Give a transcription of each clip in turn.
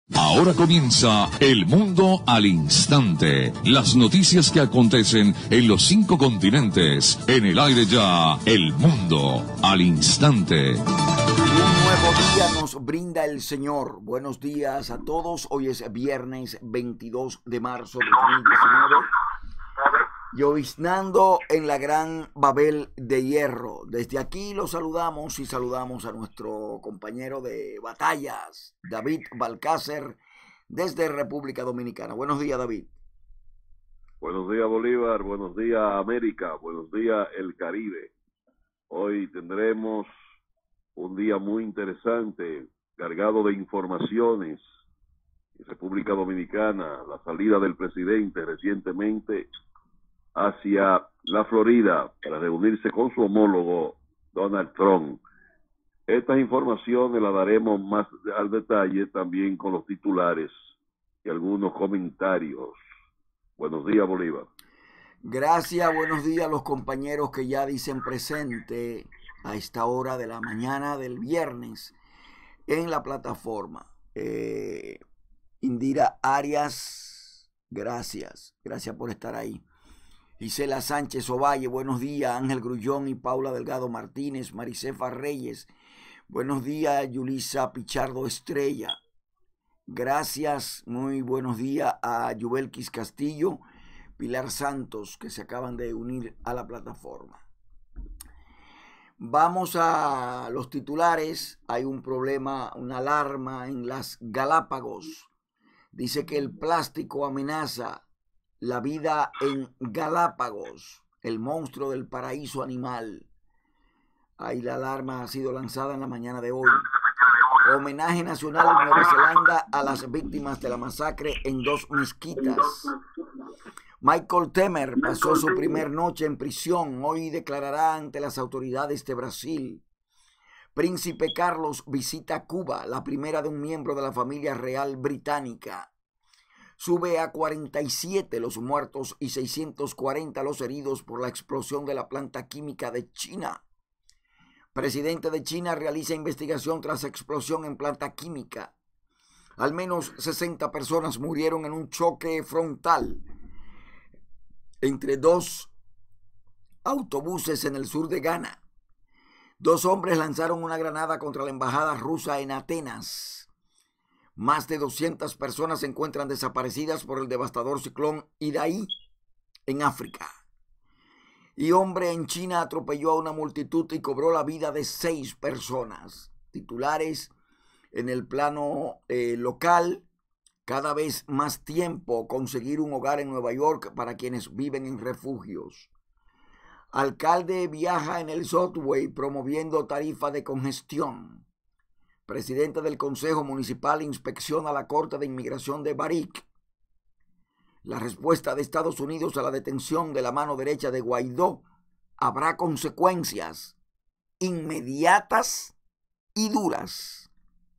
Ahora comienza El Mundo al Instante. Las noticias que acontecen en los 5 continentes. En el aire ya, El Mundo al Instante. Un nuevo día nos brinda el Señor. Buenos días a todos. Hoy es viernes 22 de marzo de 2019. Lloviznando en la gran Babel de Hierro. Desde aquí los saludamos y saludamos a nuestro compañero de batallas, David Balcácer, desde República Dominicana. Buenos días, David. Buenos días, Bolívar. Buenos días, América. Buenos días, el Caribe. Hoy tendremos un día muy interesante, cargado de informaciones. En República Dominicana, la salida del presidente recientemente hacia la Florida para reunirse con su homólogo Donald Trump. Estas informaciones las daremos más al detalle también con los titulares y algunos comentarios. Buenos días, Bolívar. Gracias, buenos días a los compañeros que ya dicen presente a esta hora de la mañana del viernes en la plataforma. Indira Arias, gracias por estar ahí. Gisela Sánchez Ovalle, buenos días. Ángel Grullón y Paula Delgado Martínez. Maricefa Reyes, buenos días. Yulisa Pichardo Estrella, gracias. Muy buenos días a Yubelkis Castillo, Pilar Santos, que se acaban de unir a la plataforma. Vamos a los titulares. Hay un problema, una alarma en las Galápagos. Dice que el plástico amenaza la vida en Galápagos, el monstruo del paraíso animal. Ahí la alarma ha sido lanzada en la mañana de hoy. Homenaje nacional en Nueva Zelanda a las víctimas de la masacre en 2 mezquitas. Michael Temer pasó su primer noche en prisión. Hoy declarará ante las autoridades de Brasil. Príncipe Carlos visita Cuba, la primera de un miembro de la familia real británica. Sube a 47 los muertos y 640 los heridos por la explosión de la planta química de China. Presidente de China realiza investigación tras explosión en planta química. Al menos 60 personas murieron en un choque frontal entre 2 autobuses en el sur de Ghana. 2 hombres lanzaron una granada contra la embajada rusa en Atenas. Más de 200 personas se encuentran desaparecidas por el devastador ciclón Idai en África. Y hombre en China atropelló a una multitud y cobró la vida de 6 personas. Titulares en el plano local. Cada vez más tiempo conseguir un hogar en Nueva York para quienes viven en refugios. Alcalde viaja en el subway promoviendo tarifa de congestión. Presidente del Consejo Municipal inspecciona la Corte de Inmigración de Baric. La respuesta de Estados Unidos a la detención de la mano derecha de Guaidó habrá consecuencias inmediatas y duras.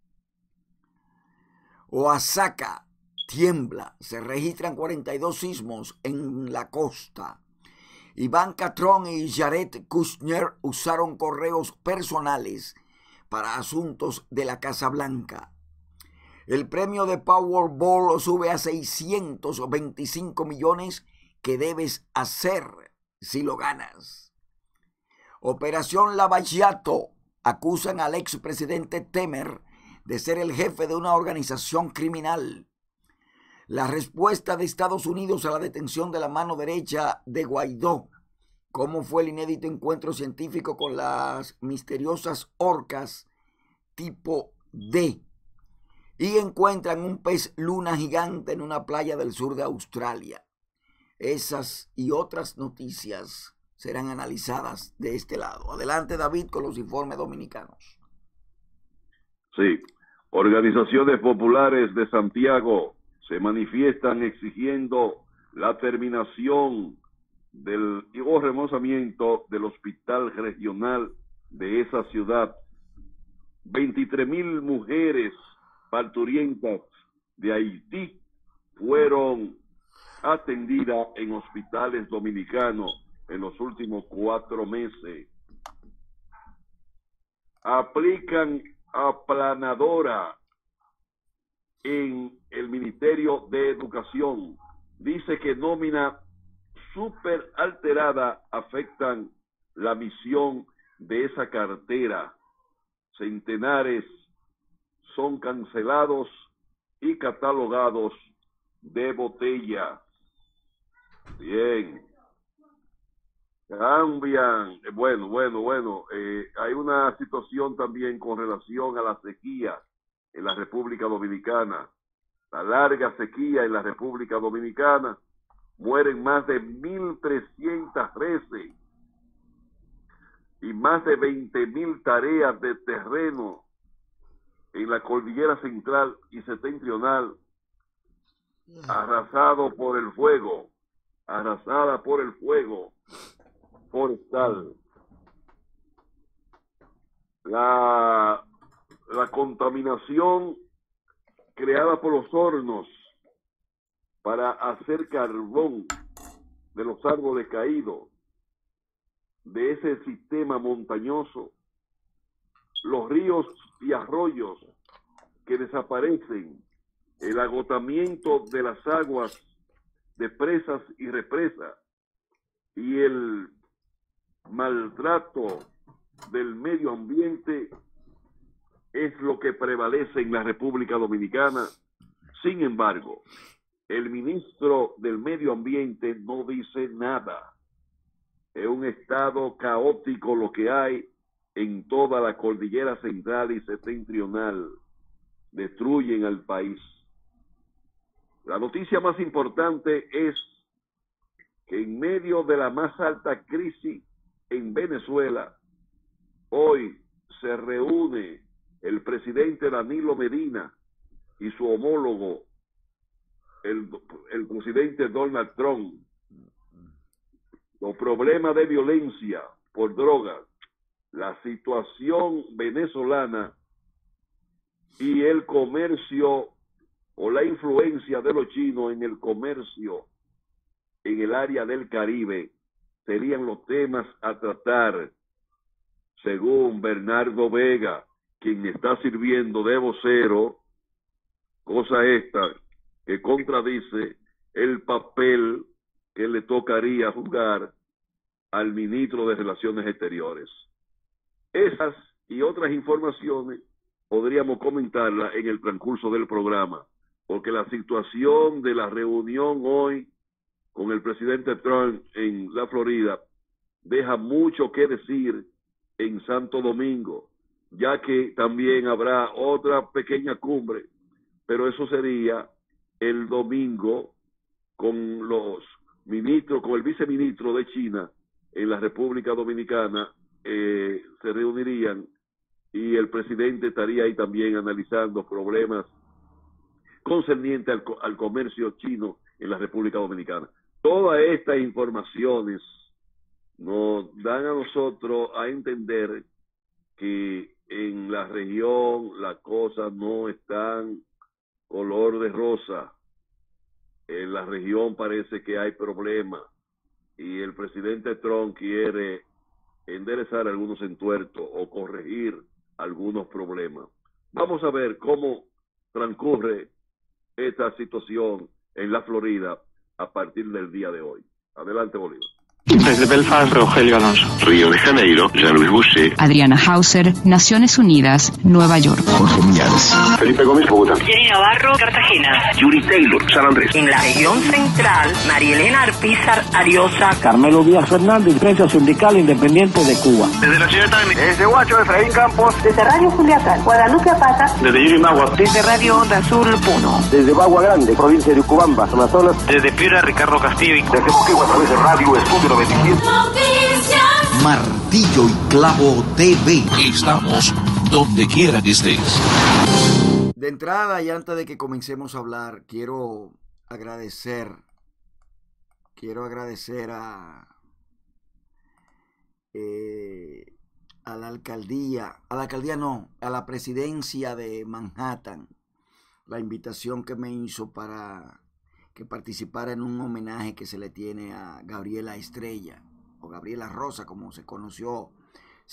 Oaxaca tiembla, se registran 42 sismos en la costa. Ivanka Trump y Jared Kushner usaron correos personales para asuntos de la Casa Blanca. El premio de Powerball sube a 625 millones que debes hacer si lo ganas. Operación Lavallato. Acusan al expresidente Temer de ser el jefe de una organización criminal. La respuesta de Estados Unidos a la detención de la mano derecha de Guaidó. ¿Cómo fue el inédito encuentro científico con las misteriosas orcas tipo D? Y encuentran un pez luna gigante en una playa del sur de Australia. Esas y otras noticias serán analizadas de este lado. Adelante, David, con los informes dominicanos. Sí, organizaciones populares de Santiago se manifiestan exigiendo la terminación o remozamiento del hospital regional de esa ciudad. 23,000 mujeres parturientas de Haití fueron atendidas en hospitales dominicanos en los últimos 4 meses. Aplican aplanadora en el Ministerio de Educación. Dice que nómina súper alterada afectan la misión de esa cartera. Centenares son cancelados y catalogados de botella. Bien. Cambian. Bueno. Hay una situación también con relación a la sequía en la República Dominicana. La larga sequía en la República Dominicana. Mueren más de 1.300 reses y más de 20.000 tareas de terreno en la cordillera central y septentrional, arrasada por el fuego forestal. La contaminación creada por los hornos para hacer carbón de los árboles caídos, de ese sistema montañoso, los ríos y arroyos que desaparecen, el agotamiento de las aguas de presas y represas y el maltrato del medio ambiente es lo que prevalece en la República Dominicana. Sin embargo, el ministro del Medio Ambiente no dice nada. Es un estado caótico lo que hay en toda la cordillera central y septentrional. Destruyen al país. La noticia más importante es que en medio de la más alta crisis en Venezuela, hoy se reúne el presidente Danilo Medina y su homólogo, el presidente Donald Trump. Los problemas de violencia por drogas, la situación venezolana y el comercio o la influencia de los chinos en el comercio en el área del Caribe serían los temas a tratar, según Bernardo Vega, quien está sirviendo de vocero, cosa esta que contradice el papel que le tocaría jugar al ministro de Relaciones Exteriores. Esas y otras informaciones podríamos comentarlas en el transcurso del programa, porque la situación de la reunión hoy con el presidente Trump en la Florida deja mucho que decir en Santo Domingo, ya que también habrá otra pequeña cumbre, pero eso sería el domingo con los ministros, con el viceministro de China en la República Dominicana, se reunirían y el presidente estaría ahí también analizando problemas concernientes al comercio chino en la República Dominicana. Todas estas informaciones nos dan a nosotros a entender que en la región las cosas no están color de rosa. En la región parece que hay problemas y el presidente Trump quiere enderezar algunos entuertos o corregir algunos problemas. Vamos a ver cómo transcurre esta situación en la Florida a partir del día de hoy. Adelante, Bolívar. Desde Belfast, Rogelio Alonso. Río de Janeiro, Jean-Louis Boucher. Adriana Hauser, Naciones Unidas, Nueva York. Jorge Millares. Felipe Gómez, Bogotá. Jenny Navarro, Cartagena. Yuri Taylor, San Andrés. En la región central, Marielena Arpizar Ariosa. Carmelo Díaz Fernández, prensa sindical independiente de Cuba. Desde la ciudad de Desde Huacho, Efraín Campos. Desde Radio Culiacán, Guadalupe Apata. Desde Yurimaguas. Desde Radio Onda Azul Puno. Desde Bagua Grande, provincia de Ucubamba, Amazonas. Desde Piura, Ricardo Castillo. Desde Moquegua, a través de Radio Estudio 97. Martillo y Clavo TV. Estamos donde quiera que estés. De entrada y antes de que comencemos a hablar, quiero agradecer a la alcaldía, a la presidencia de Manhattan, la invitación que me hizo para que participara en un homenaje que se le tiene a Gabriela Estrella, o Gabriela Rosa, como se conoció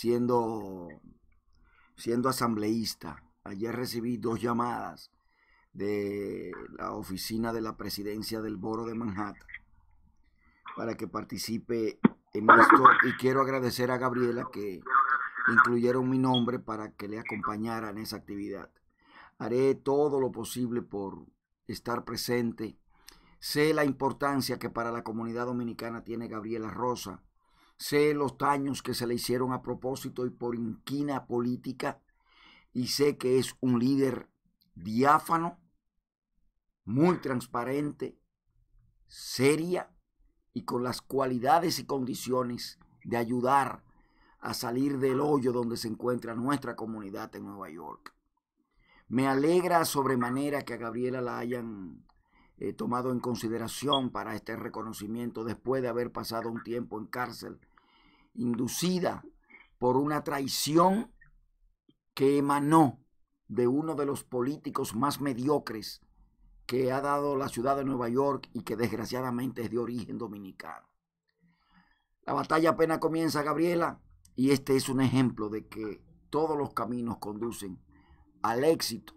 siendo asambleísta. Ayer recibí 2 llamadas de la oficina de la presidencia del Borough de Manhattan para que participe en esto, y quiero agradecer a Gabriela que incluyeron mi nombre para que le acompañara en esa actividad. Haré todo lo posible por estar presente. Sé la importancia que para la comunidad dominicana tiene Gabriela Rosa. Sé los daños que se le hicieron a propósito y por inquina política. Y sé que es un líder diáfano, muy transparente, seria y con las cualidades y condiciones de ayudar a salir del hoyo donde se encuentra nuestra comunidad en Nueva York. Me alegra sobremanera que a Gabriela la hayan tomado en consideración para este reconocimiento después de haber pasado un tiempo en cárcel, inducida por una traición que emanó de uno de los políticos más mediocres que ha dado la ciudad de Nueva York y que desgraciadamente es de origen dominicano. La batalla apenas comienza, Gabriela, y este es un ejemplo de que todos los caminos conducen al éxito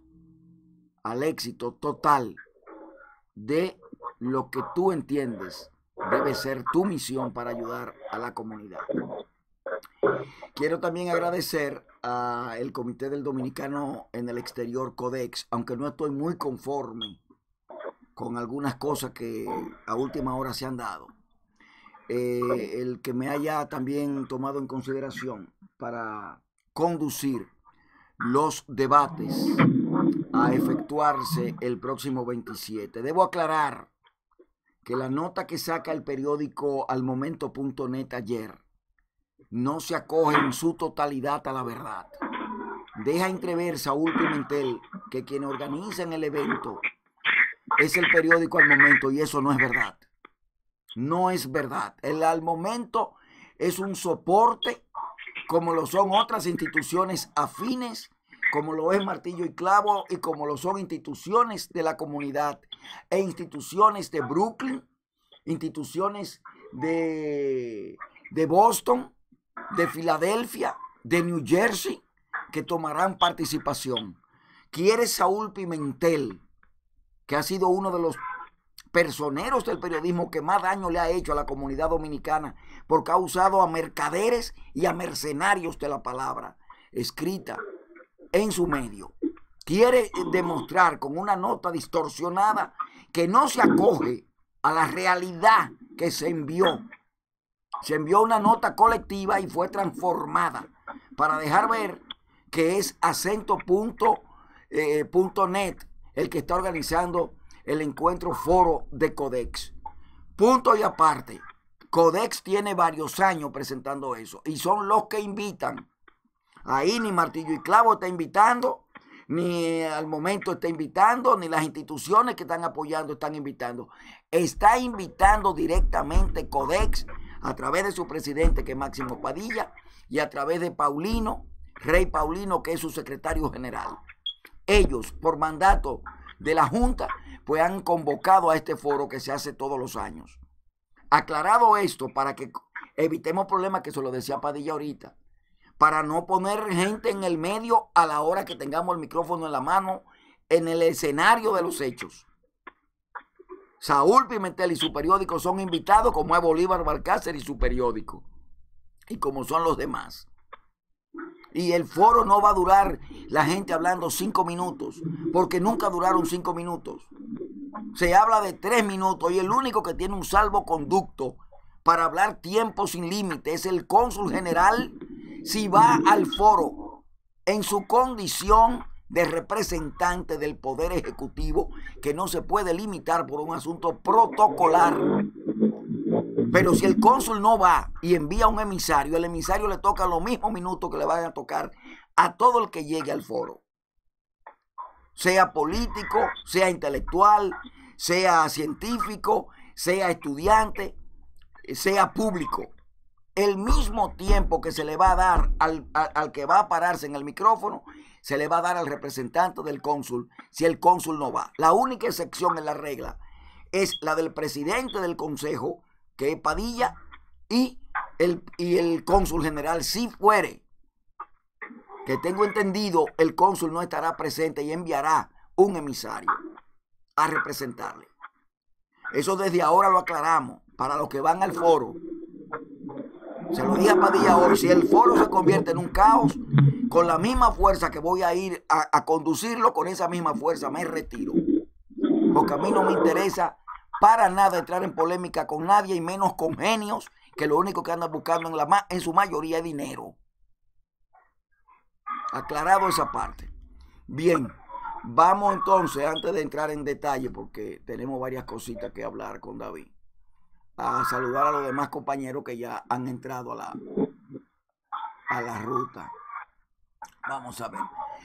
total de lo que tú entiendes debe ser tu misión para ayudar a la comunidad. Quiero también agradecer al Comité del Dominicano en el Exterior, CODEX, aunque no estoy muy conforme con algunas cosas que a última hora se han dado. El que me haya también tomado en consideración para conducir los debates a efectuarse el próximo 27. Debo aclarar que la nota que saca el periódico almomento.net ayer no se acoge en su totalidad a la verdad. Deja entrever Saúl Pimentel que quien organiza el evento es el periódico Al Momento, y eso no es verdad. No es verdad. El Al Momento es un soporte como lo son otras instituciones afines, como lo es Martillo y Clavo y como lo son instituciones de la comunidad e instituciones de Brooklyn, instituciones de Boston, de Filadelfia, de New Jersey, que tomarán participación. Quiere Saúl Pimentel, que ha sido uno de los personeros del periodismo que más daño le ha hecho a la comunidad dominicana, porque ha usado a mercaderes y a mercenarios de la palabra escrita en su medio. Quiere demostrar con una nota distorsionada que no se acoge a la realidad que se envió. Se envió una nota colectiva y fue transformada para dejar ver que es acento.net el que está organizando el encuentro foro de CODEX. Punto y aparte, CODEX tiene varios años presentando eso y son los que invitan. Ahí ni Martillo y Clavo está invitando, ni Al Momento está invitando, ni las instituciones que están apoyando están invitando. Está invitando directamente CODEX a través de su presidente, que es Máximo Padilla, y a través de Paulino, Rey Paulino, que es su secretario general. Ellos, por mandato de la Junta, pues han convocado a este foro que se hace todos los años. Aclarado esto, para que evitemos problemas, que se lo decía Padilla ahorita, para no poner gente en el medio a la hora que tengamos el micrófono en la mano en el escenario de los hechos. Saúl Pimentel y su periódico son invitados, como es Bolívar Balcácer y su periódico, y como son los demás. Y el foro no va a durar la gente hablando 5 minutos, porque nunca duraron 5 minutos. Se habla de 3 minutos y el único que tiene un salvoconducto para hablar tiempo sin límite es el cónsul general, si va al foro en su condición de representante del Poder Ejecutivo, que no se puede limitar por un asunto protocolar. Pero si el cónsul no va y envía un emisario, el emisario le toca los mismos minutos que le van a tocar a todo el que llegue al foro. Sea político, sea intelectual, sea científico, sea estudiante, sea público. El mismo tiempo que se le va a dar al que va a pararse en el micrófono, se le va a dar al representante del cónsul si el cónsul no va. La única excepción en la regla es la del presidente del consejo, que es Padilla, y el cónsul general, si fuere. Que tengo entendido, el cónsul no estará presente y enviará un emisario. a representarle. Eso desde ahora lo aclaramos para los que van al foro. Se lo dije a Padilla hoy, si el foro se convierte en un caos, con la misma fuerza que voy a ir a conducirlo, con esa misma fuerza me retiro. Porque a mí no me interesa para nada entrar en polémica con nadie, y menos con genios que lo único que andan buscando en su mayoría es dinero. Aclarado esa parte. Bien, vamos entonces, antes de entrar en detalle, porque tenemos varias cositas que hablar con David, a saludar a los demás compañeros que ya han entrado a la ruta. Vamos a ver.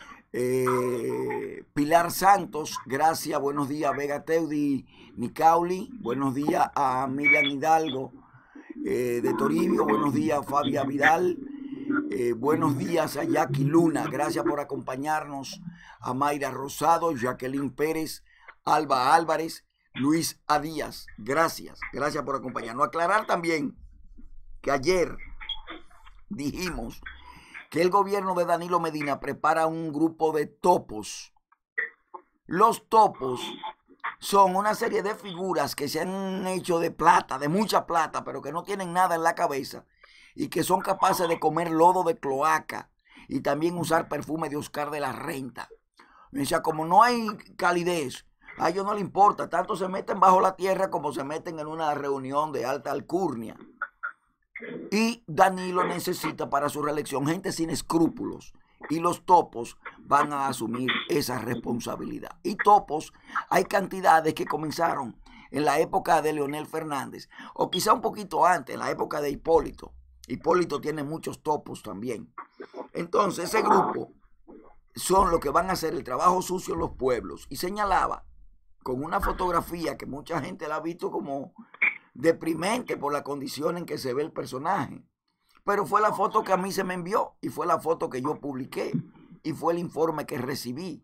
Pilar Santos, gracias, buenos días. Vega Teudi Nicauli, buenos días a Miriam Hidalgo de Toribio, buenos días Fabia Vidal, buenos días a Jackie Luna, gracias por acompañarnos, a Mayra Rosado, Jacqueline Pérez, Alba Álvarez, Luis A. Díaz, gracias por acompañarnos. Aclarar también que ayer dijimos que el gobierno de Danilo Medina prepara un grupo de topos. Los topos son una serie de figuras que se han hecho de plata, de mucha plata, pero que no tienen nada en la cabeza y que son capaces de comer lodo de cloaca y también usar perfume de Oscar de la Renta. O sea, como no hay calidez, a ellos no les importa, tanto se meten bajo la tierra como se meten en una reunión de alta alcurnia. Y Danilo necesita para su reelección gente sin escrúpulos, y los topos van a asumir esa responsabilidad. Y topos, hay cantidades que comenzaron en la época de Leonel Fernández, o quizá un poquito antes, en la época de Hipólito. Hipólito tiene muchos topos también. Entonces ese grupo son los que van a hacer el trabajo sucio en los pueblos. Y señalaba con una fotografía que mucha gente la ha visto como deprimente por la condición en que se ve el personaje, pero fue la foto que a mí se me envió y fue la foto que yo publiqué y fue el informe que recibí.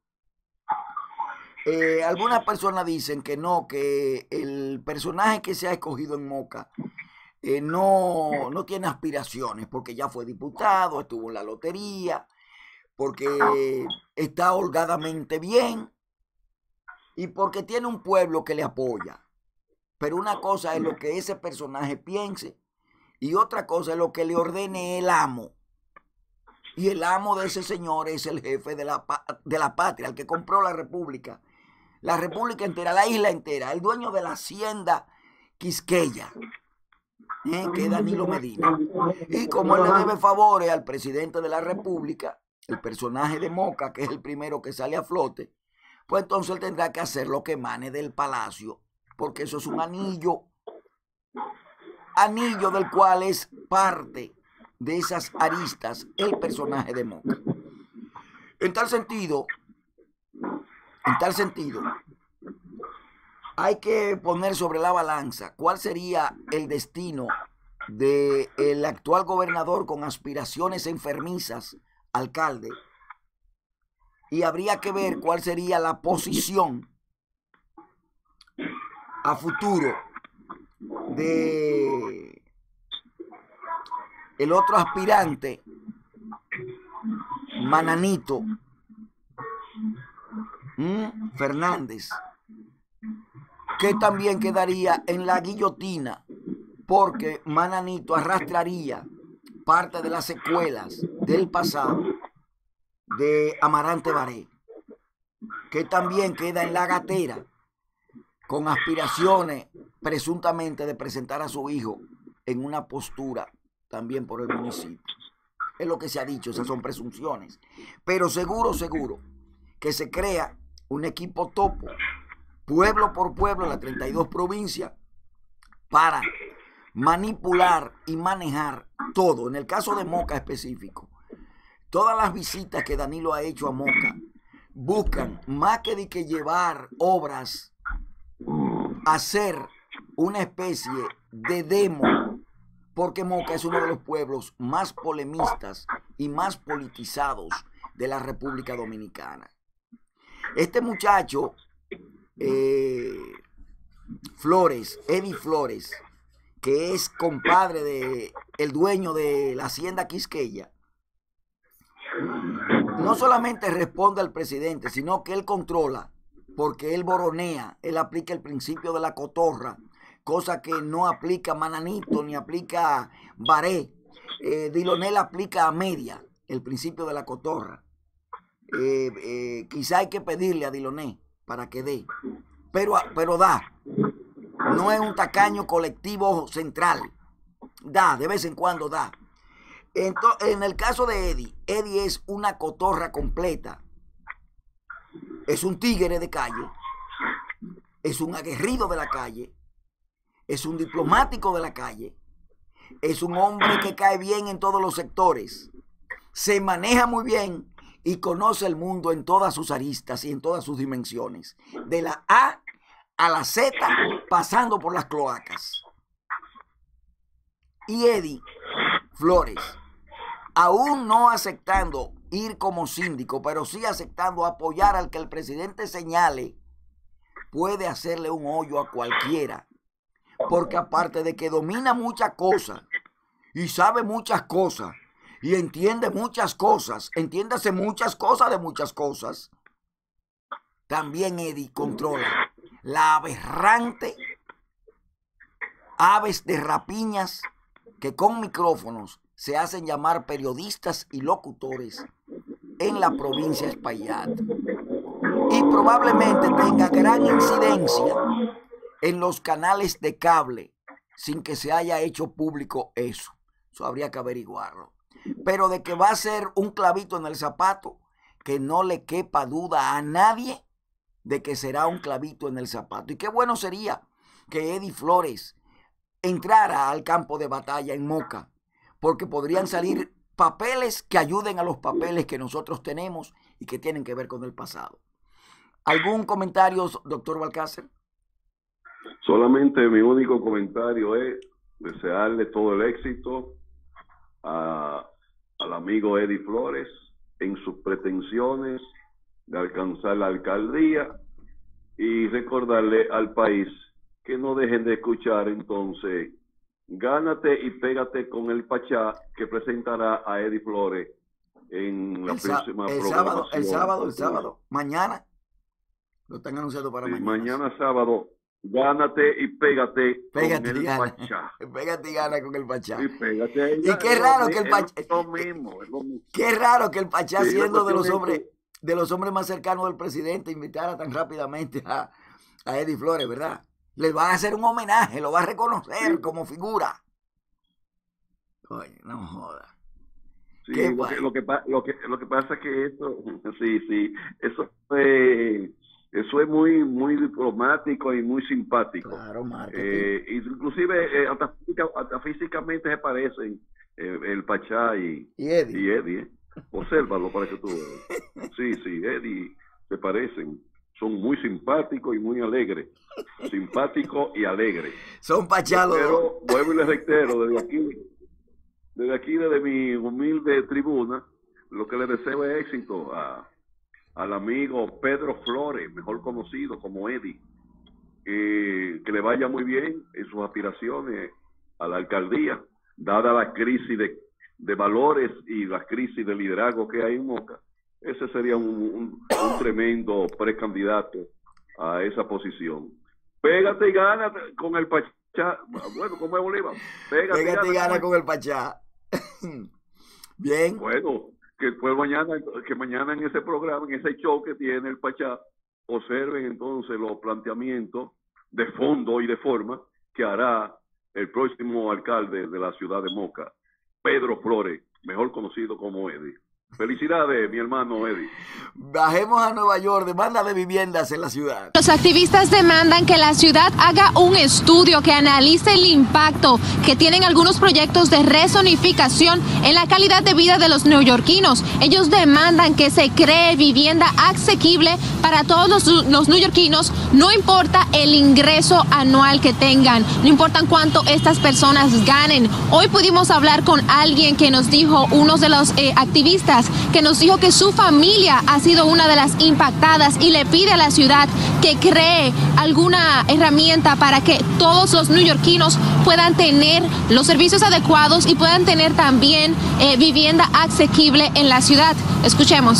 Algunas personas dicen que no, que el personaje que se ha escogido en Moca no tiene aspiraciones porque ya fue diputado, estuvo en la lotería, porque está holgadamente bien y porque tiene un pueblo que le apoya. Pero una cosa es lo que ese personaje piense y otra cosa es lo que le ordene el amo. Y el amo de ese señor es el jefe de la patria, el que compró la república entera, la isla entera, el dueño de la hacienda Quisqueya, que es Danilo Medina. Y como él le debe favores al presidente de la república, el personaje de Moca, que es el primero que sale a flote, pues entonces él tendrá que hacer lo que emane del palacio, porque eso es un anillo del cual es parte de esas aristas el personaje de Moca. En tal sentido, hay que poner sobre la balanza cuál sería el destino del actual gobernador con aspiraciones enfermizas, alcalde, y habría que ver cuál sería la posición a futuro de el otro aspirante, Mananito Fernández, que también quedaría en la guillotina porque Mananito arrastraría parte de las secuelas del pasado de Amarante Baré, que también queda en la gatera con aspiraciones presuntamente de presentar a su hijo en una postura también por el municipio. Es lo que se ha dicho, esas son presunciones. Pero seguro que se crea un equipo topo, pueblo por pueblo, en las 32 provincias, para manipular y manejar todo. En el caso de Moca específico, todas las visitas que Danilo ha hecho a Moca buscan, más que de que llevar obras, hacer una especie de demo, porque Moca es uno de los pueblos más polemistas y más politizados de la República Dominicana. Este muchacho, Eddie Flores, que es compadre del dueño de la hacienda Quisqueya, no solamente responde al presidente, sino que él controla porque él boronea, él aplica el principio de la cotorra, cosa que no aplica Mananito ni aplica Baré. Dilonel aplica a media el principio de la cotorra. Quizá hay que pedirle a Dilonel para que dé, pero da. No es un tacaño colectivo central, da, de vez en cuando da. En el caso de Eddie es una cotorra completa. Es un tigre de calle, es un aguerrido de la calle, es un diplomático de la calle, es un hombre que cae bien en todos los sectores, se maneja muy bien y conoce el mundo en todas sus aristas y en todas sus dimensiones, de la A a la Z, pasando por las cloacas. Y Eddie Flores, aún no aceptando ir como síndico, pero sí aceptando apoyar al que el presidente señale, puede hacerle un hoyo a cualquiera. Porque aparte de que domina muchas cosas y sabe muchas cosas y entiende muchas cosas, entiéndase muchas cosas de muchas cosas, también Eddie controla la aberrante aves de rapiñas que con micrófonos se hacen llamar periodistas y locutores en la provincia de Espaillat. Y probablemente tenga gran incidencia en los canales de cable sin que se haya hecho público eso. Eso habría que averiguarlo. Pero de que va a ser un clavito en el zapato, que no le quepa duda a nadie de que será un clavito en el zapato. Y qué bueno sería que Eddie Flores entrara al campo de batalla en Moca, porque podrían salir papeles que ayuden a los papeles que nosotros tenemos y que tienen que ver con el pasado. ¿Algún comentario, doctor Balcácer? Solamente mi único comentario es desearle todo el éxito al amigo Eddie Flores en sus pretensiones de alcanzar la alcaldía y recordarle al país que no dejen de escuchar entonces Gánate y Pégate con el Pachá, que presentará a Eddie Flores en la próxima programación. El sábado, mañana. Lo están anunciando para mañana. Mañana sábado, Gánate y Pégate con el Pachá. Pégate y gana con el Pachá. Y pégate y qué raro que el Pachá. Es lo mismo. Qué raro que el Pachá, siendo de los hombres más cercanos del presidente, invitara tan rápidamente a Eddie Flores, ¿verdad? Le van a hacer un homenaje, lo va a reconocer como figura. Oye, no joda. Sí, lo que pasa es que eso es muy diplomático y muy simpático. Claro, marketing. Inclusive hasta físicamente se parecen el Pachá y Eddie. Obsérvalo para que tú veas. Sí, Eddie se parecen. Son muy simpáticos y muy alegres. Simpáticos y alegres. Son pachalos. Pero vuelvo y les reitero, desde mi humilde tribuna, lo que le deseo es éxito al amigo Pedro Flores, mejor conocido como Eddie. Que le vaya muy bien en sus aspiraciones a la alcaldía, dada la crisis de valores y la crisis de liderazgo que hay en Moca. Ese sería un tremendo precandidato a esa posición. Pégate y gana con el Pachá. Bueno, ¿cómo es Bolívar? Pégate y gana con el Pachá. Bien. Bueno, que mañana en ese programa, en ese show que tiene el Pachá, observen entonces los planteamientos de fondo y de forma que hará el próximo alcalde de la ciudad de Moca, Pedro Flores, mejor conocido como Eddie. Felicidades, mi hermano Eddie. Bajemos a Nueva York, demanda de viviendas en la ciudad. Los activistas demandan que la ciudad haga un estudio que analice el impacto que tienen algunos proyectos de rezonificación en la calidad de vida de los neoyorquinos. Ellos demandan que se cree vivienda asequible para todos los neoyorquinos, no importa el ingreso anual que tengan, no importa cuánto estas personas ganen. Hoy pudimos hablar con alguien que nos dijo, uno de los activistas, que nos dijo que su familia ha sido una de las impactadas y le pide a la ciudad que cree alguna herramienta para que todos los neoyorquinos puedan tener los servicios adecuados y puedan tener también vivienda asequible en la ciudad. Escuchemos.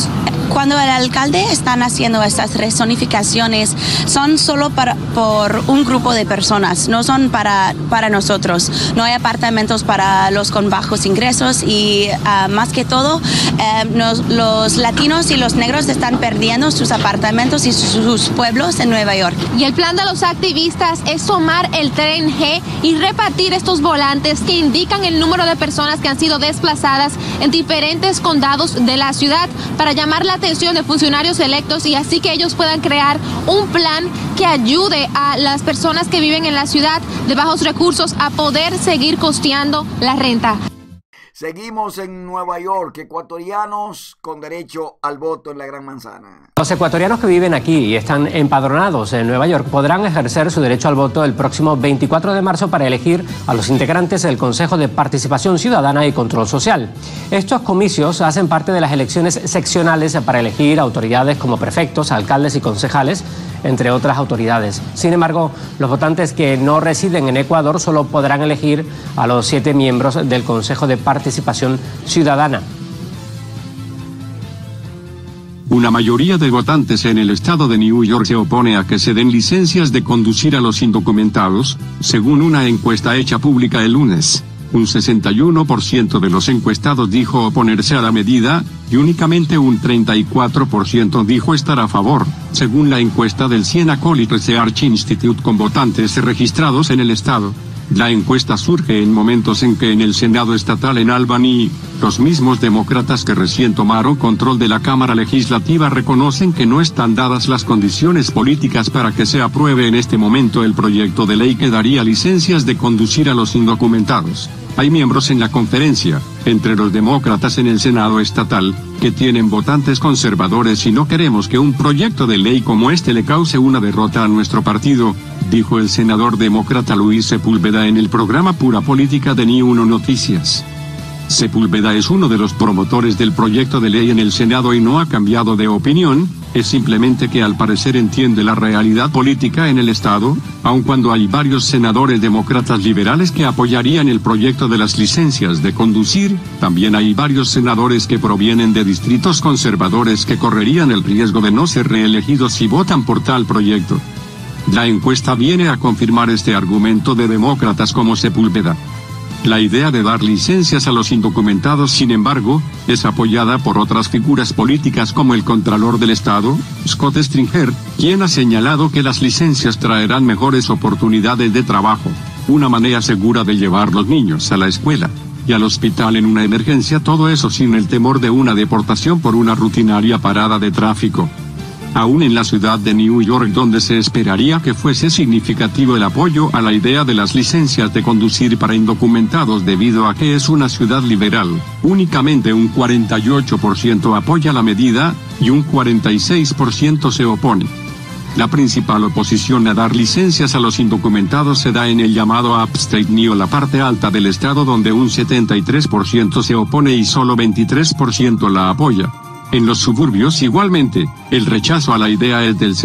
Cuando el alcalde están haciendo estas rezonificaciones, son solo por un grupo de personas, no son para nosotros. No hay apartamentos para los con bajos ingresos y más que todo, los latinos y los negros están perdiendo sus apartamentos y sus pueblos en Nueva York. Y el plan de los activistas es tomar el tren G y repartir estos volantes que indican el número de personas que han sido desplazadas en diferentes condados de la ciudad para llamar la atención de funcionarios electos y así que ellos puedan crear un plan que ayude a las personas que viven en la ciudad de bajos recursos a poder seguir costeando la renta. Seguimos en Nueva York, ecuatorianos con derecho al voto en la Gran Manzana. Los ecuatorianos que viven aquí y están empadronados en Nueva York podrán ejercer su derecho al voto el próximo 24 de marzo para elegir a los integrantes del Consejo de Participación Ciudadana y Control Social. Estos comicios hacen parte de las elecciones seccionales para elegir autoridades como prefectos, alcaldes y concejales, entre otras autoridades. Sin embargo, los votantes que no residen en Ecuador solo podrán elegir a los 7 miembros del Consejo de Participación Ciudadana. Una mayoría de votantes en el estado de New York se opone a que se den licencias de conducir a los indocumentados, según una encuesta hecha pública el lunes. Un 61% de los encuestados dijo oponerse a la medida, y únicamente un 34% dijo estar a favor, según la encuesta del Siena College Research Institute con votantes registrados en el estado. La encuesta surge en momentos en que en el Senado estatal en Albany, los mismos demócratas que recién tomaron control de la Cámara Legislativa reconocen que no están dadas las condiciones políticas para que se apruebe en este momento el proyecto de ley que daría licencias de conducir a los indocumentados. Hay miembros en la conferencia, entre los demócratas en el Senado estatal, que tienen votantes conservadores y no queremos que un proyecto de ley como este le cause una derrota a nuestro partido, dijo el senador demócrata Luis Sepúlveda en el programa Pura Política de Ni Uno Noticias. Sepúlveda es uno de los promotores del proyecto de ley en el Senado y no ha cambiado de opinión, es simplemente que al parecer entiende la realidad política en el estado, aun cuando hay varios senadores demócratas liberales que apoyarían el proyecto de las licencias de conducir, también hay varios senadores que provienen de distritos conservadores que correrían el riesgo de no ser reelegidos si votan por tal proyecto. La encuesta viene a confirmar este argumento de demócratas como Sepúlveda. La idea de dar licencias a los indocumentados, sin embargo, es apoyada por otras figuras políticas como el Contralor del Estado, Scott Stringer, quien ha señalado que las licencias traerán mejores oportunidades de trabajo, una manera segura de llevar los niños a la escuela y al hospital en una emergencia, todo eso sin el temor de una deportación por una rutinaria parada de tráfico. Aún en la ciudad de New York, donde se esperaría que fuese significativo el apoyo a la idea de las licencias de conducir para indocumentados debido a que es una ciudad liberal, únicamente un 48% apoya la medida, y un 46% se opone. La principal oposición a dar licencias a los indocumentados se da en el llamado Upstate New, la parte alta del estado, donde un 73% se opone y solo 23% la apoya. En los suburbios igualmente, el rechazo a la idea es del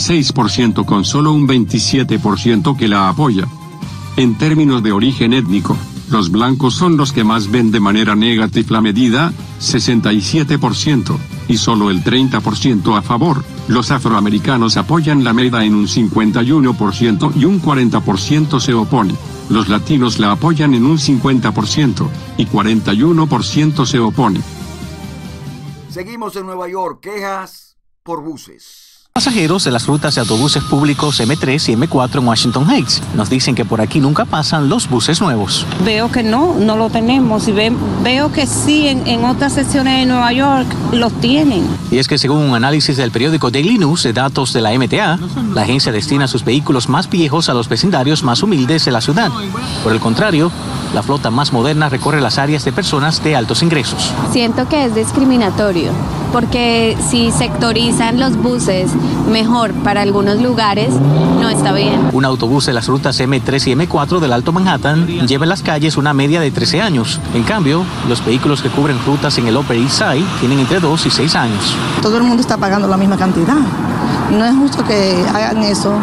66% con solo un 27% que la apoya. En términos de origen étnico, los blancos son los que más ven de manera negativa la medida, 67%, y solo el 30% a favor. Los afroamericanos apoyan la medida en un 51% y un 40% se opone. Los latinos la apoyan en un 50% y 41% se opone. Seguimos en Nueva York, quejas por buses. Pasajeros de las rutas de autobuses públicos M3 y M4 en Washington Heights nos dicen que por aquí nunca pasan los buses nuevos. Veo que no lo tenemos y veo que sí en otras secciones de Nueva York los tienen. Y es que según un análisis del periódico Daily News de datos de la MTA, la agencia destina sus vehículos más viejos a los vecindarios más humildes de la ciudad. Por el contrario, la flota más moderna recorre las áreas de personas de altos ingresos. Siento que es discriminatorio, porque si sectorizan los buses mejor para algunos lugares, no está bien. Un autobús de las rutas M3 y M4 del Alto Manhattan lleva en las calles una media de 13 años. En cambio, los vehículos que cubren rutas en el Upper East Side tienen entre 2 y 6 años. Todo el mundo está pagando la misma cantidad. No es justo que hagan eso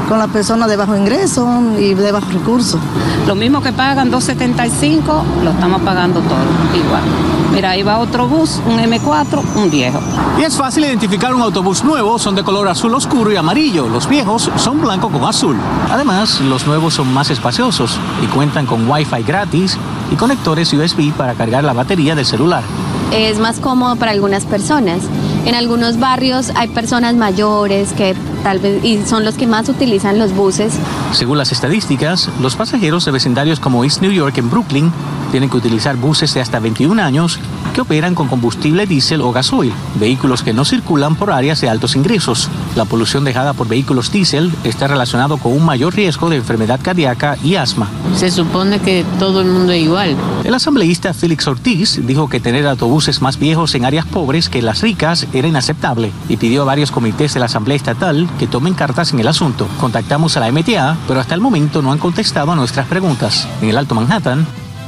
con las personas de bajo ingreso y de bajo recursos. Lo mismo que pagan $2.75, lo estamos pagando todo igual. Mira, ahí va otro bus, un M4, un viejo. Y es fácil identificar un autobús nuevo, son de color azul oscuro y amarillo. Los viejos son blanco con azul. Además, los nuevos son más espaciosos y cuentan con Wi-Fi gratis y conectores USB para cargar la batería del celular. Es más cómodo para algunas personas. En algunos barrios hay personas mayores que tal vez y son los que más utilizan los buses. Según las estadísticas, los pasajeros de vecindarios como East New York en Brooklyn tienen que utilizar buses de hasta 21 años que operan con combustible diésel o gasoil, vehículos que no circulan por áreas de altos ingresos. La polución dejada por vehículos diésel está relacionado con un mayor riesgo de enfermedad cardíaca y asma. Se supone que todo el mundo es igual. El asambleísta Félix Ortiz dijo que tener autobuses más viejos en áreas pobres que en las ricas era inaceptable y pidió a varios comités de la Asamblea Estatal que tomen cartas en el asunto. Contactamos a la MTA, pero hasta el momento no han contestado a nuestras preguntas. En el Alto Manhattan.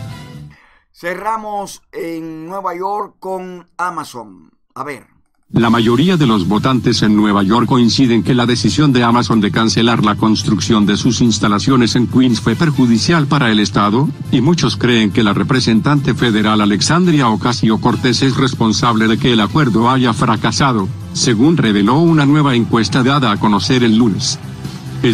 Cerramos en Nueva York con Amazon. A ver. La mayoría de los votantes en Nueva York coinciden que la decisión de Amazon de cancelar la construcción de sus instalaciones en Queens fue perjudicial para el Estado, y muchos creen que la representante federal Alexandria Ocasio-Cortez es responsable de que el acuerdo haya fracasado, según reveló una nueva encuesta dada a conocer el lunes. El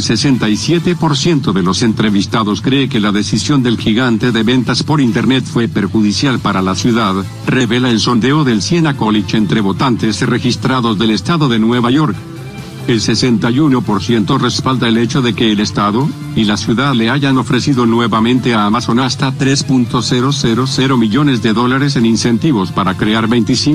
67% de los entrevistados cree que la decisión del gigante de ventas por Internet fue perjudicial para la ciudad, revela el sondeo del Siena College entre votantes registrados del estado de Nueva York. El 61% respalda el hecho de que el estado y la ciudad le hayan ofrecido nuevamente a Amazon hasta $3.000 millones en incentivos para crear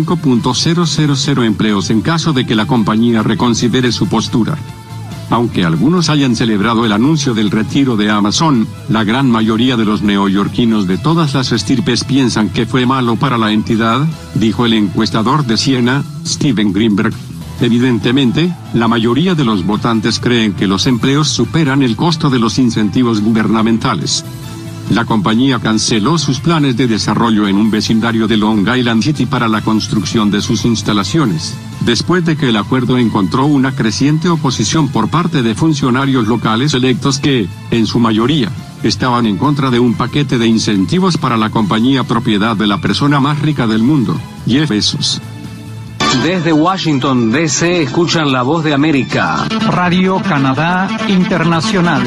25.000 empleos en caso de que la compañía reconsidere su postura. Aunque algunos hayan celebrado el anuncio del retiro de Amazon, la gran mayoría de los neoyorquinos de todas las estirpes piensan que fue malo para la entidad, dijo el encuestador de Siena, Steven Greenberg. Evidentemente, la mayoría de los votantes creen que los empleos superan el costo de los incentivos gubernamentales. La compañía canceló sus planes de desarrollo en un vecindario de Long Island City para la construcción de sus instalaciones, después de que el acuerdo encontró una creciente oposición por parte de funcionarios locales electos que, en su mayoría, estaban en contra de un paquete de incentivos para la compañía propiedad de la persona más rica del mundo, Jeff Bezos. Desde Washington, D.C., escuchan La Voz de América. Radio Canadá Internacional.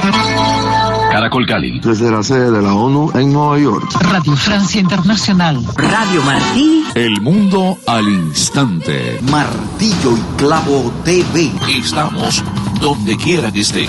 Caracol Cali. Desde la sede de la ONU en Nueva York. Radio Francia Internacional. Radio Martí. El mundo al instante. Martillo y Clavo TV. Estamos donde quiera que estés.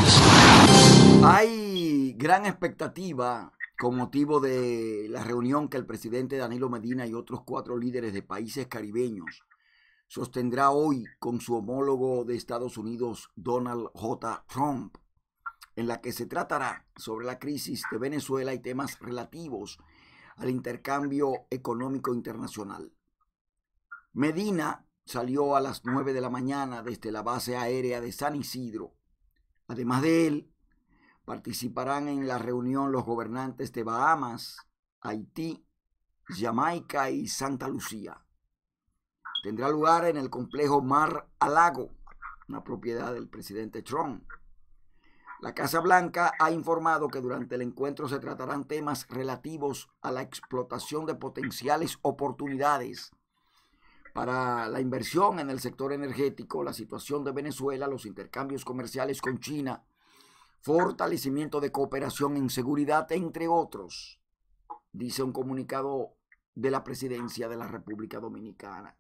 Hay gran expectativa con motivo de la reunión que el presidente Danilo Medina y otros 4 líderes de países caribeños sostendrá hoy con su homólogo de Estados Unidos, Donald J. Trump, en la que se tratará sobre la crisis de Venezuela y temas relativos al intercambio económico internacional. Medina salió a las 9 de la mañana desde la base aérea de San Isidro. Además de él, participarán en la reunión los gobernantes de Bahamas, Haití, Jamaica y Santa Lucía. Tendrá lugar en el complejo Mar-a-Lago, una propiedad del presidente Trump. La Casa Blanca ha informado que durante el encuentro se tratarán temas relativos a la explotación de potenciales oportunidades para la inversión en el sector energético, la situación de Venezuela, los intercambios comerciales con China, fortalecimiento de cooperación en seguridad, entre otros, dice un comunicado de la Presidencia de la República Dominicana.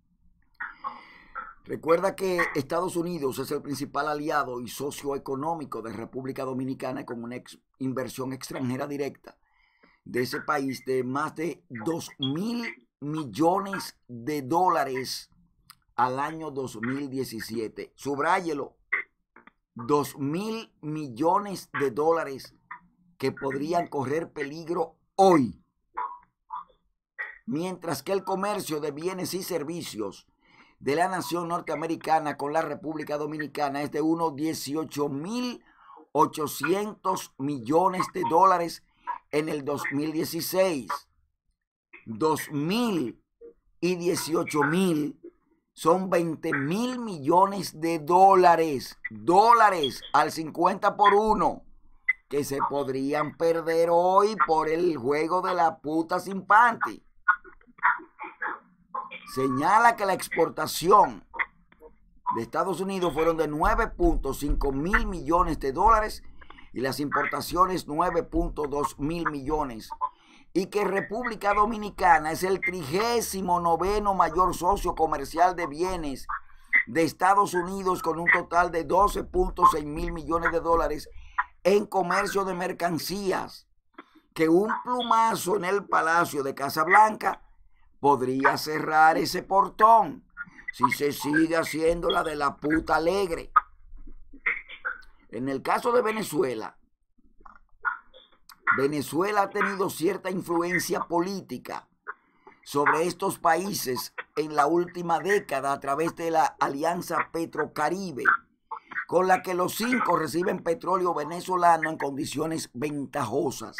Recuerda que Estados Unidos es el principal aliado y socio económico de República Dominicana, con una inversión extranjera directa de ese país de más de $2.000 millones al año 2017. Subráyelo, $2.000 millones que podrían correr peligro hoy. Mientras que el comercio de bienes y servicios de la nación norteamericana con la República Dominicana es de unos $18.800 millones en el 2016. 2.000 y 18.000 son 20,000 millones de dólares al 50 por 1, que se podrían perder hoy por el juego de la puta sin panty. Señala que la exportación de Estados Unidos fueron de 9.5 mil millones de dólares y las importaciones 9.2 mil millones. Y que República Dominicana es el 39º mayor socio comercial de bienes de Estados Unidos con un total de 12.6 mil millones de dólares en comercio de mercancías, que un plumazo en el Palacio de Casablanca podría cerrar ese portón si se sigue haciendo la de la puta alegre. En el caso de Venezuela, Venezuela ha tenido cierta influencia política sobre estos países en la última década a través de la Alianza Petrocaribe, con la que los 5 reciben petróleo venezolano en condiciones ventajosas.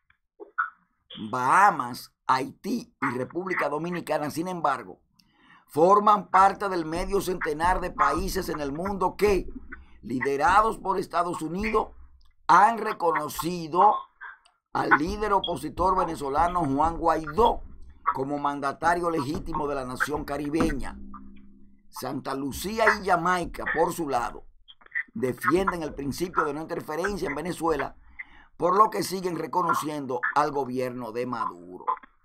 Bahamas, Haití y República Dominicana, sin embargo, forman parte del medio centenar de países en el mundo que, liderados por Estados Unidos, han reconocido al líder opositor venezolano Juan Guaidó como mandatario legítimo de la nación caribeña. Santa Lucía y Jamaica, por su lado, defienden el principio de no interferencia en Venezuela, por lo que siguen reconociendo al gobierno de Maduro.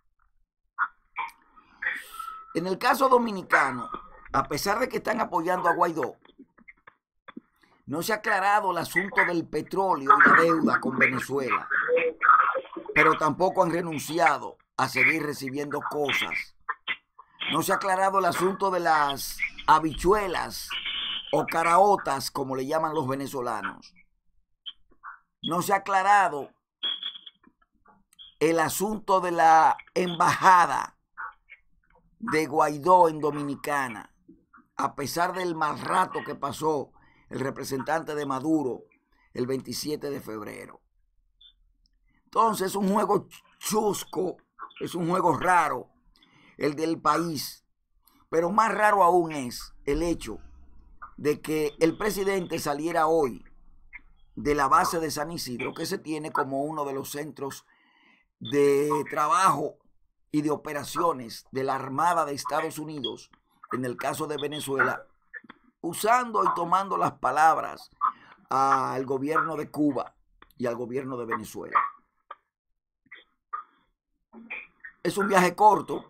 En el caso dominicano, a pesar de que están apoyando a Guaidó, no se ha aclarado el asunto del petróleo y la deuda con Venezuela, pero tampoco han renunciado a seguir recibiendo cosas. No se ha aclarado el asunto de las habichuelas o caraotas, como le llaman los venezolanos. No se ha aclarado el asunto de la embajada de Guaidó en Dominicana, a pesar del mal rato que pasó el representante de Maduro el 27 de febrero. Entonces es un juego chusco, es un juego raro el del país, pero más raro aún es el hecho de que el presidente saliera hoy de la base de San Isidro, que se tiene como uno de los centros de trabajo y de operaciones de la Armada de Estados Unidos, en el caso de Venezuela, usando y tomando las palabras al gobierno de Cuba y al gobierno de Venezuela. Es un viaje corto,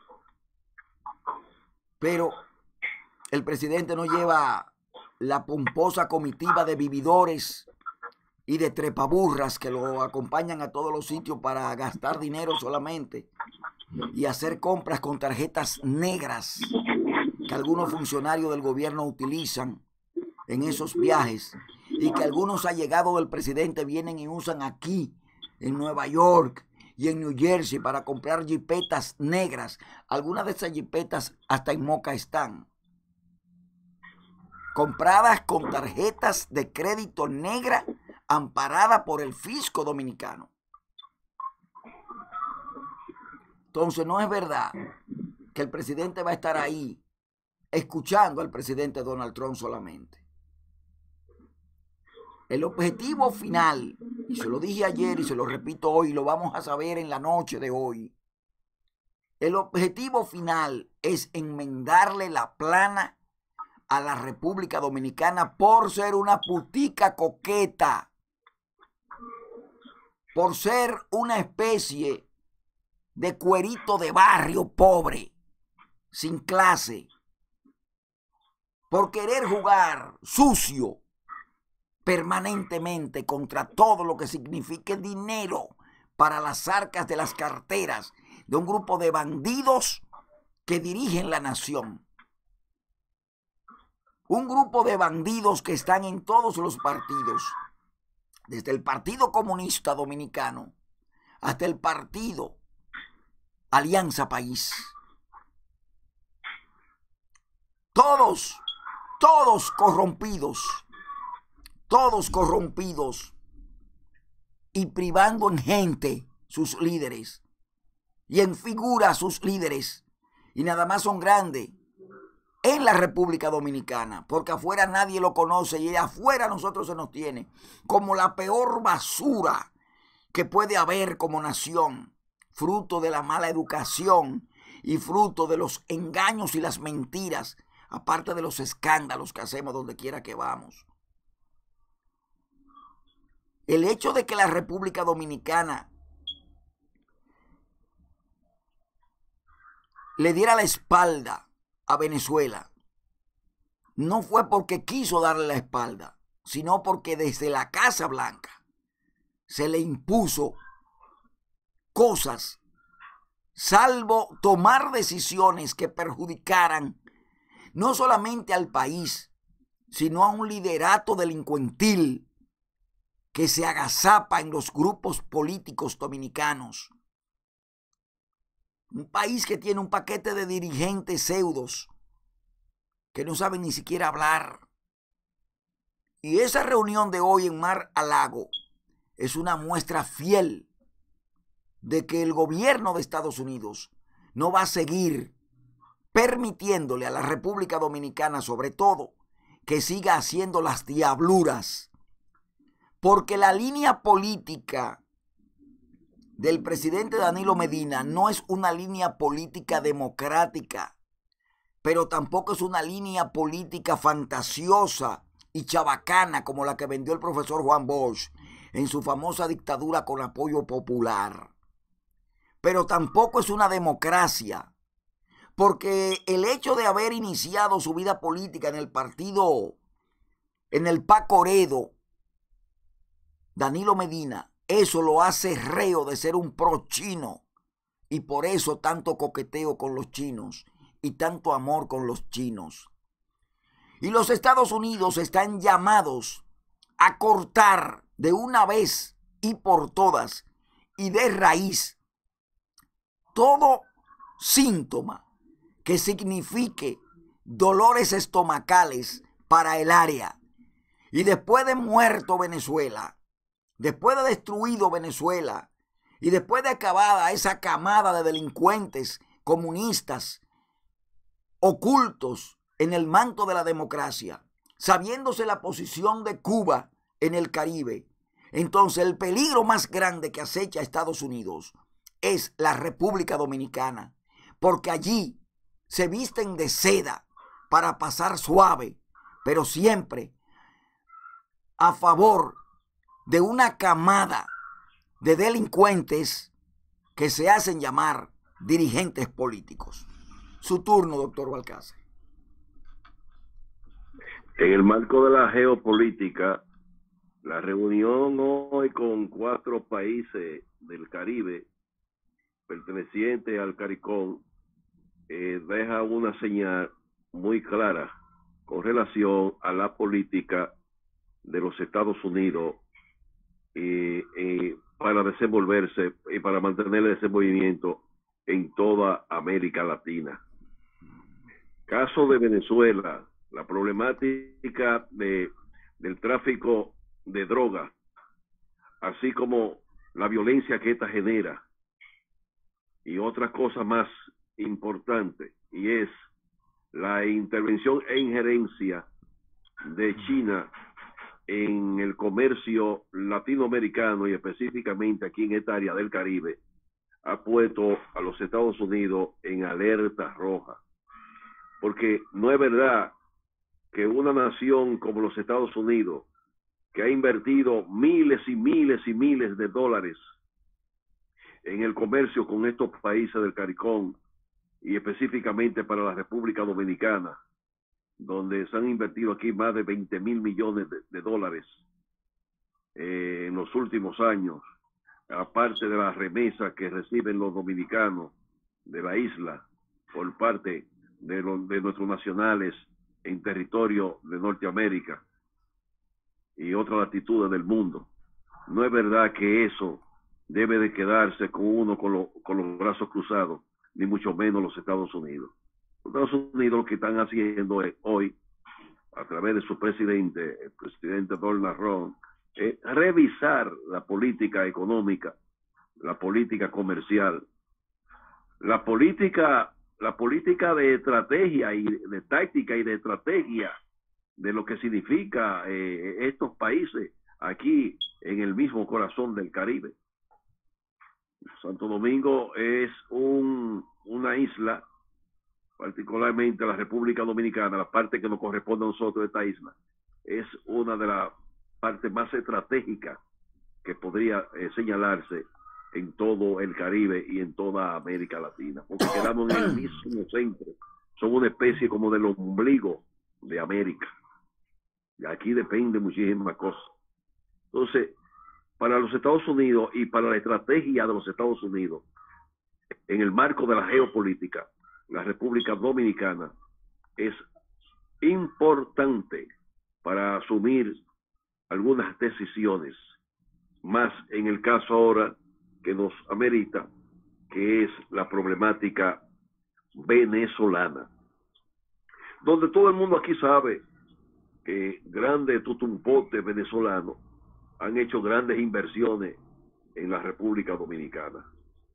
pero el presidente no lleva la pomposa comitiva de vividores y de trepaburras que lo acompañan a todos los sitios para gastar dinero solamente y hacer compras con tarjetas negras que algunos funcionarios del gobierno utilizan en esos viajes y que algunos allegados del presidente vienen y usan aquí en Nueva York y en New Jersey para comprar jipetas negras. Algunas de esas jipetas hasta en Moca están compradas con tarjetas de crédito negra amparadas por el fisco dominicano. Entonces no es verdad que el presidente va a estar ahí escuchando al presidente Donald Trump solamente. El objetivo final, y se lo dije ayer y se lo repito hoy, y lo vamos a saber en la noche de hoy, el objetivo final es enmendarle la plana a la República Dominicana por ser una putica coqueta, por ser una especie de cuerito de barrio pobre, sin clase, por querer jugar sucio permanentemente contra todo lo que signifique dinero para las arcas de las carteras de un grupo de bandidos que dirigen la nación. Un grupo de bandidos que están en todos los partidos, desde el Partido Comunista Dominicano hasta el Partido Alianza País. Todos corrompidos y privando en gente sus líderes. y en figura a sus líderes, y nada más son grandes en la República Dominicana, porque afuera nadie lo conoce y afuera nosotros se nos tiene como la peor basura que puede haber como nación, fruto de la mala educación y fruto de los engaños y las mentiras, aparte de los escándalos que hacemos donde quiera que vamos. El hecho de que la República Dominicana le diera la espalda a Venezuela no fue porque quiso darle la espalda, sino porque desde la Casa Blanca se le impuso cosas, salvo tomar decisiones que perjudicaran no solamente al país, sino a un liderato delincuentil que se agazapa en los grupos políticos dominicanos. Un país que tiene un paquete de dirigentes pseudos que no saben ni siquiera hablar. Y esa reunión de hoy en Mar-a-Lago es una muestra fiel de que el gobierno de Estados Unidos no va a seguir permitiéndole a la República Dominicana, sobre todo, que siga haciendo las diabluras. Porque la línea política del presidente Danilo Medina no es una línea política democrática, pero tampoco es una línea política fantasiosa y chabacana como la que vendió el profesor Juan Bosch en su famosa dictadura con apoyo popular. Pero tampoco es una democracia, porque el hecho de haber iniciado su vida política en el partido, en el PAC-Oredo, Danilo Medina, eso lo hace reo de ser un pro chino, y por eso tanto coqueteo con los chinos y tanto amor con los chinos. Y los Estados Unidos están llamados a cortar de una vez y por todas y de raíz todo síntoma que signifique dolores estomacales para el área. Y después de muerto Venezuela, después de destruido Venezuela y después de acabada esa camada de delincuentes comunistas ocultos en el manto de la democracia, sabiéndose la posición de Cuba en el Caribe, entonces el peligro más grande que acecha a Estados Unidos es la República Dominicana, porque allí se visten de seda para pasar suave, pero siempre a favor de una camada de delincuentes que se hacen llamar dirigentes políticos. Su turno, doctor Balcácer. En el marco de la geopolítica, la reunión hoy con 4 países del Caribe pertenecientes al CARICOM deja una señal muy clara con relación a la política de los Estados Unidos para desenvolverse y para mantener ese movimiento en toda América Latina. Caso de Venezuela, la problemática del tráfico de drogas, así como la violencia que esta genera, y otra cosa más importante, y es la intervención e injerencia de China en el comercio latinoamericano y específicamente aquí en esta área del Caribe, ha puesto a los Estados Unidos en alerta roja. Porque no es verdad que una nación como los Estados Unidos, que ha invertido miles y miles y miles de dólares en el comercio con estos países del CARICOM y específicamente para la República Dominicana, donde se han invertido aquí más de 20,000 millones de dólares en los últimos años, aparte de las remesas que reciben los dominicanos de la isla por parte de nuestros nacionales en territorio de Norteamérica y otras latitudes del mundo. No es verdad que eso debe de quedarse con uno con los brazos cruzados, ni mucho menos los Estados Unidos. Los Estados Unidos lo que están haciendo hoy, a través de su presidente, el presidente Donald Trump, es revisar la política económica, la política comercial, la política la política de estrategia y de táctica y de estrategia de lo que significa estos países aquí en el mismo corazón del Caribe. Santo Domingo es una isla, particularmente la República Dominicana, la parte que nos corresponde a nosotros de esta isla, es una de las partes más estratégicas que podría señalarse en todo el Caribe y en toda América Latina, porque quedamos en el mismo centro, son una especie como del ombligo de América, y aquí depende muchísimas cosas. Entonces, para los Estados Unidos y para la estrategia de los Estados Unidos, en el marco de la geopolítica, la República Dominicana es importante para asumir algunas decisiones, más en el caso ahora que nos amerita, que es la problemática venezolana, donde todo el mundo aquí sabe que grandes tutumpotes venezolanos han hecho grandes inversiones en la República Dominicana.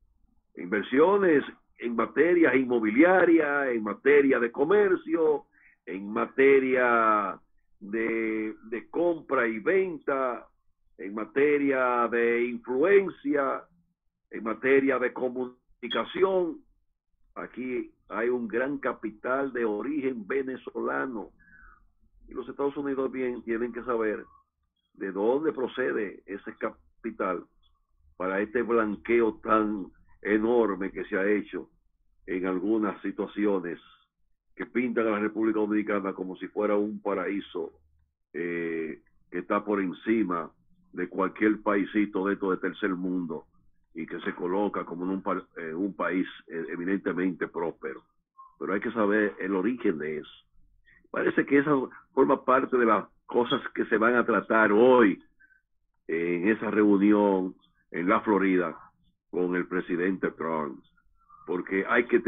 Inversiones en materia inmobiliaria, en materia de comercio, en materia de compra y venta, en materia de influencia, en materia de comunicación. Aquí hay un gran capital de origen venezolano. Y los Estados Unidos bien tienen que saber de dónde procede ese capital para este blanqueo tan enorme que se ha hecho en algunas situaciones que pintan a la República Dominicana como si fuera un paraíso que está por encima de cualquier paísito de esto de tercer mundo y que se coloca como en un país eminentemente próspero. Pero hay que saber el origen de eso. Parece que esa forma parte de las cosas que se van a tratar hoy en esa reunión en la Florida con el presidente Trump, porque hay que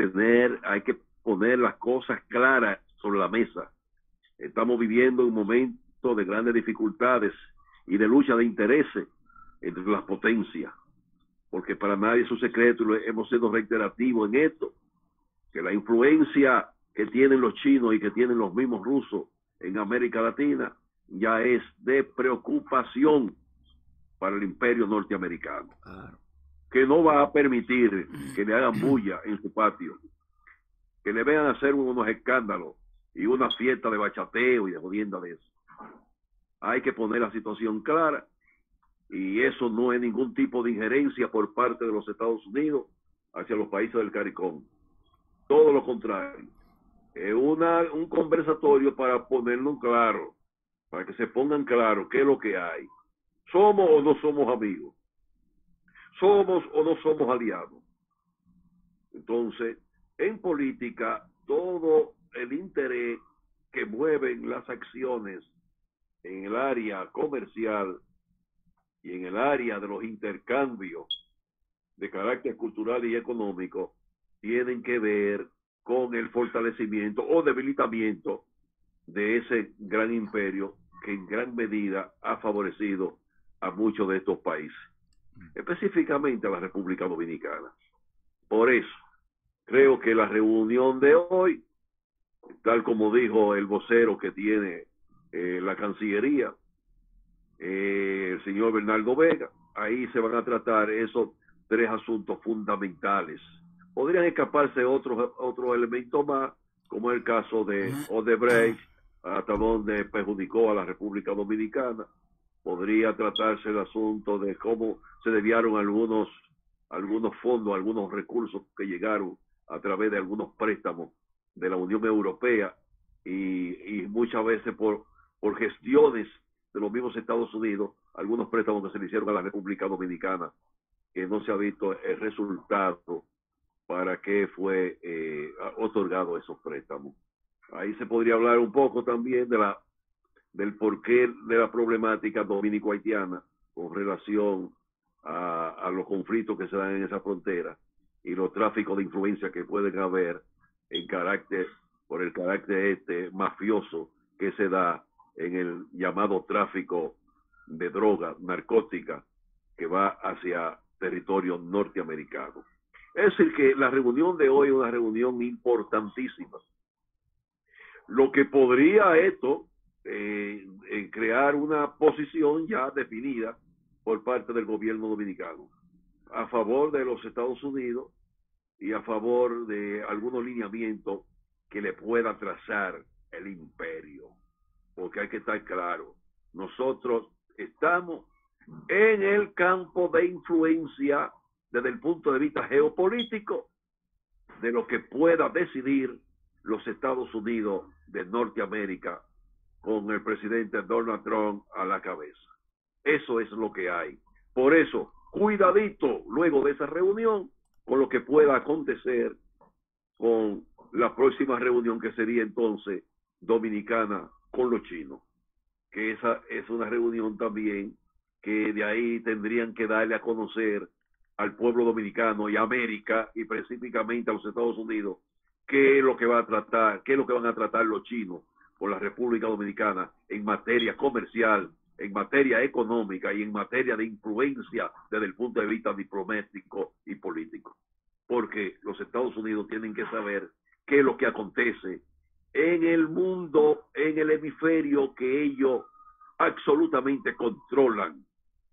poner las cosas claras sobre la mesa. Estamos viviendo un momento de grandes dificultades y de lucha de intereses entre las potencias, porque para nadie es un secreto, hemos sido reiterativos en esto, que la influencia que tienen los chinos y que tienen los mismos rusos en América Latina ya es de preocupación para el imperio norteamericano, que no va a permitir que le hagan bulla en su patio, que le vean hacer unos escándalos y una fiesta de bachateo y de jodienda de eso. Hay que poner la situación clara, y eso no es ningún tipo de injerencia por parte de los Estados Unidos hacia los países del CARICOM. Todo lo contrario. Es un conversatorio para ponerlo claro, para que se pongan claro qué es lo que hay. ¿Somos o no somos amigos? ¿Somos o no somos aliados? Entonces, en política, todo el interés que mueven las acciones en el área comercial y en el área de los intercambios de carácter cultural y económico tienen que ver con el fortalecimiento o debilitamiento de ese gran imperio que en gran medida ha favorecido a muchos de estos países, específicamente a la República Dominicana. Por eso, creo que la reunión de hoy, tal como dijo el vocero que tiene la Cancillería, el señor Bernardo Vega, ahí se van a tratar esos tres asuntos fundamentales. Podrían escaparse otros elementos más, como el caso de Odebrecht, hasta donde perjudicó a la República Dominicana. Podría tratarse el asunto de cómo se desviaron algunos fondos, algunos recursos que llegaron a través de algunos préstamos de la Unión Europea y muchas veces por gestiones de los mismos Estados Unidos, algunos préstamos que se le hicieron a la República Dominicana, que no se ha visto el resultado para qué fue otorgado esos préstamos. Ahí se podría hablar un poco también del porqué de la problemática dominico-haitiana con relación a los conflictos que se dan en esa frontera y los tráficos de influencia que pueden haber por el carácter mafioso que se da en el llamado tráfico de droga narcótica que va hacia territorio norteamericano. Es decir, que la reunión de hoy es una reunión importantísima. Lo que podría esto crear una posición ya definida por parte del gobierno dominicano a favor de los Estados Unidos y a favor de algunos lineamientos que le pueda trazar el imperio. Porque hay que estar claro, nosotros estamos en el campo de influencia desde el punto de vista geopolítico de lo que pueda decidir los Estados Unidos de Norteamérica con el presidente Donald Trump a la cabeza. Eso es lo que hay. Por eso, cuidadito luego de esa reunión con lo que pueda acontecer con la próxima reunión, que sería entonces dominicana con los chinos, que esa es una reunión también que de ahí tendrían que darle a conocer al pueblo dominicano y a América, y específicamente a los Estados Unidos, qué es lo que van a tratar los chinos por la República Dominicana en materia comercial, en materia económica y en materia de influencia desde el punto de vista diplomático y político. Porque los Estados Unidos tienen que saber qué es lo que acontece en el mundo, en el hemisferio que ellos absolutamente controlan.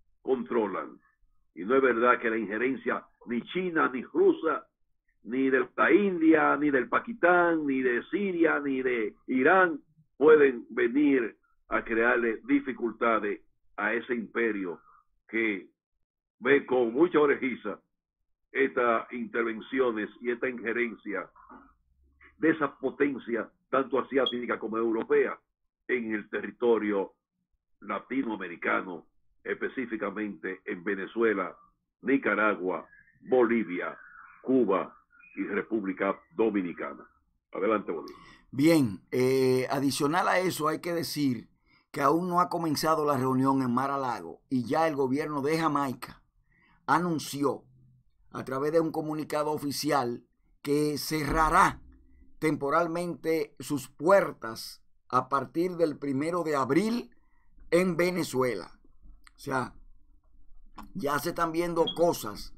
Y no es verdad que la injerencia ni china, ni rusa, ni de la India, ni del Pakistán, ni de Siria, ni de Irán pueden venir a crearle dificultades a ese imperio que ve con mucha orejiza estas intervenciones y esta injerencia de esa potencia tanto asiática como europea en el territorio latinoamericano, específicamente en Venezuela, Nicaragua, Bolivia, Cuba y República Dominicana. Adelante, Bolivia. Bien, adicional a eso hay que decir que aún no ha comenzado la reunión en Mar-a-Lago y ya el gobierno de Jamaica anunció a través de un comunicado oficial que cerrará temporalmente sus puertas a partir del 1 de abril en Venezuela. O sea, ya se están viendo cosas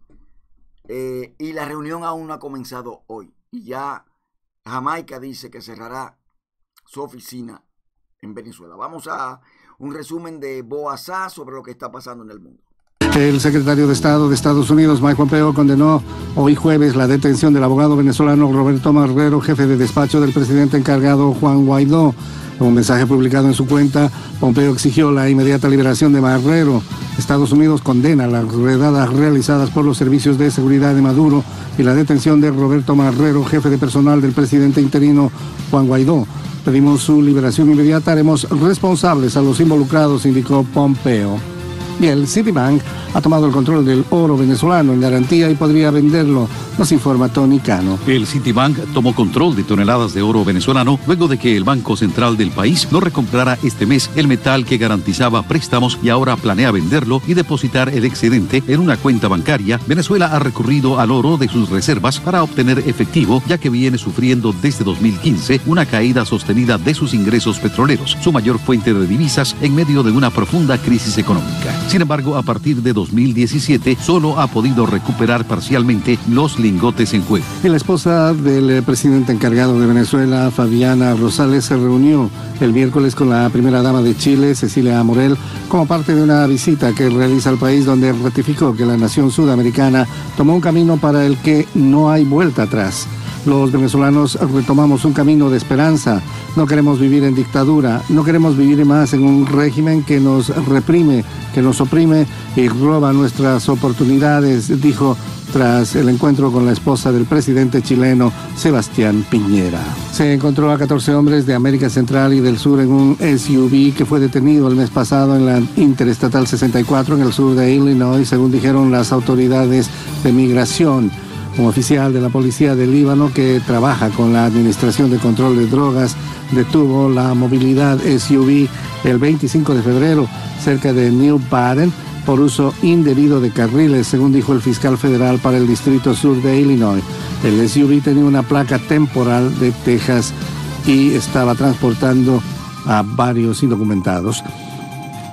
y la reunión aún no ha comenzado hoy. Y ya Jamaica dice que cerrará su oficina en Venezuela. Vamos a un resumen de Boazá sobre lo que está pasando en el mundo. El secretario de Estado de Estados Unidos, Mike Pompeo, condenó hoy jueves la detención del abogado venezolano Roberto Marrero, jefe de despacho del presidente encargado Juan Guaidó. En un mensaje publicado en su cuenta, Pompeo exigió la inmediata liberación de Marrero. Estados Unidos condena las redadas realizadas por los servicios de seguridad de Maduro y la detención de Roberto Marrero, jefe de personal del presidente interino Juan Guaidó. Pedimos su liberación inmediata, haremos responsables a los involucrados, indicó Pompeo. Y el Citibank ha tomado el control del oro venezolano en garantía y podría venderlo, nos informa Tony Cano. El Citibank tomó control de toneladas de oro venezolano luego de que el Banco Central del país no recomprara este mes el metal que garantizaba préstamos y ahora planea venderlo y depositar el excedente en una cuenta bancaria. Venezuela ha recurrido al oro de sus reservas para obtener efectivo, ya que viene sufriendo desde 2015 una caída sostenida de sus ingresos petroleros, su mayor fuente de divisas en medio de una profunda crisis económica. Sin embargo, a partir de 2017 solo ha podido recuperar parcialmente los lingotes en juego. Y la esposa del presidente encargado de Venezuela, Fabiana Rosales, se reunió el miércoles con la primera dama de Chile, Cecilia Morel, como parte de una visita que realiza al país, donde ratificó que la nación sudamericana tomó un camino para el que no hay vuelta atrás. Los venezolanos retomamos un camino de esperanza. No queremos vivir en dictadura, no queremos vivir más en un régimen que nos reprime, que nos oprime y roba nuestras oportunidades, dijo tras el encuentro con la esposa del presidente chileno, Sebastián Piñera. Se encontró a 14 hombres de América Central y del Sur en un SUV que fue detenido el mes pasado en la Interestatal 64 en el sur de Illinois, según dijeron las autoridades de migración. Un oficial de la policía del Líbano que trabaja con la Administración de Control de Drogas detuvo la movilidad SUV el 25 de febrero cerca de New Baden por uso indebido de carriles, según dijo el fiscal federal para el Distrito Sur de Illinois. El SUV tenía una placa temporal de Texas y estaba transportando a varios indocumentados.